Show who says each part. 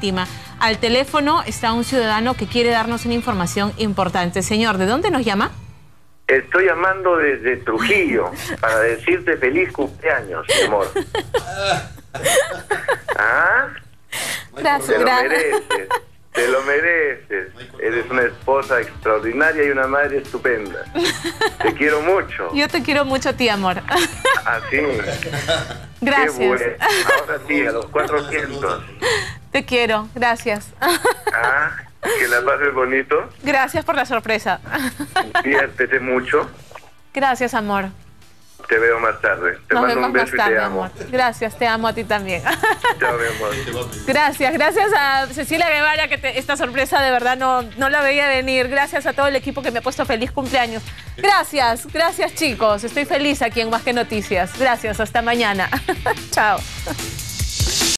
Speaker 1: Marítima. Al teléfono está un ciudadano que quiere darnos una información importante. Señor, ¿de dónde nos llama?
Speaker 2: Estoy llamando desde Trujillo para decirte feliz cumpleaños, mi amor. ¿Ah?
Speaker 1: Gracias,
Speaker 2: te lo mereces. Eres una esposa extraordinaria y una madre estupenda. Te quiero mucho.
Speaker 1: Yo te quiero mucho a ti, amor.
Speaker 2: Así.
Speaker 1: Gracias.
Speaker 2: Qué bueno. Ahora sí, a los 400.
Speaker 1: Te quiero, gracias.
Speaker 2: Ah, que la pases bonito.
Speaker 1: Gracias por la sorpresa.
Speaker 2: Diviértete mucho.
Speaker 1: Gracias, amor.
Speaker 2: Te veo más tarde. Te mando un beso y te amo.
Speaker 1: Amor. Gracias, te amo a ti también.
Speaker 2: Chao, mi amor.
Speaker 1: Gracias a Cecilia Guevara, que esta sorpresa de verdad no la veía venir. Gracias a todo el equipo que me ha puesto feliz cumpleaños. Gracias chicos. Estoy feliz aquí en Más que Noticias. Gracias, hasta mañana. Chao.